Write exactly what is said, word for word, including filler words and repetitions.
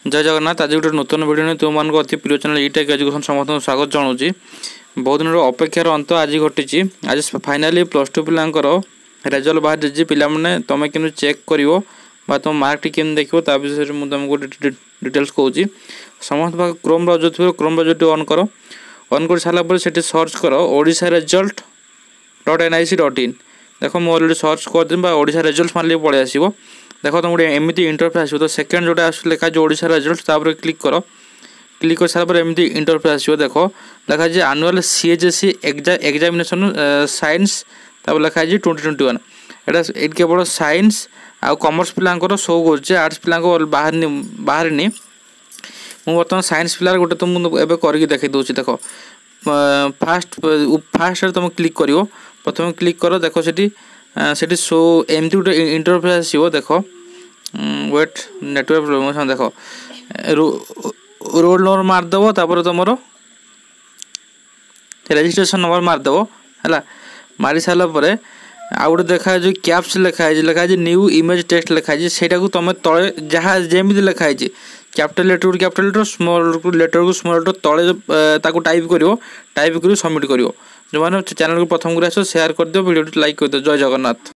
जय जगन्नाथ। आज गोटे नूतन वीडियो नहीं तुम मान अति प्रिय चैनल ई टेक एजुकेशन समस्त स्वागत जनाऊँगी। बहुत दिन अपेक्षार अंत आज घटी। आज फाइनाली प्लस टू पिलांकर रिजल्ट बाहर जाइए। पिलाने तुम कि चेक कर तुम मार्क टी केम देख विषय में तुमको डिटेल्स कहूँ। समस्त क्रोम ब्राउजर थी क्रोम ब्राउजर ऑन कर ऑन कर सारापर से सर्च कर Odisha result dot N I C dot in. देख मुझे अलरेडी सर्च करदेवी ओडिशा रिजल्ट मारे पलि आसो। देख तुम गोटे एमती इंटरफेस आसो। तो सेकेंड जोटा आस लिखा ओडिशा रिजल्ट तापर क्लिक कर क्लिक कर सारापर एमती इंटरफेस आसो। देख लिखाई annual C H S E examination science तापर लिखाई ट्वेंटी ट्वेंटी वन। एट केवल साइंस आ कॉमर्स पिलांकर शो कर आर्ट्स पिला बाहर बाहर मुझे बर्तमान साइंस पिलार गोटे तुमको एवं करके देखी दूसरी। देख फास्ट फास्ट तुम क्लिक कर प्रथम क्लिक कर देख से शो एमती गोटे इंटरफेस आसो। देख वेट नेटवर्क प्रोब्लेम देख रोल नंबर मारदेव तापर तुम रजिस्ट्रेशन नंबर मारदेव है मारी सारापर आउ गोटे देखा जो कैप्स लिखाई लिखाई न्यू इमेज टेक्स्ट लिखाई से तुम तले जहाँ जमी लिखाई कैपिटल लेटर को कैपिटल लेटर स्मॉल लेटर को स्मॉल लेटर तले टाइप कर टाइप कर सबमिट कर। जो मैंने चैनल को प्रथम कर आस शेयर कर दियो वीडियो लाइक कर दियो। जय जगन्नाथ।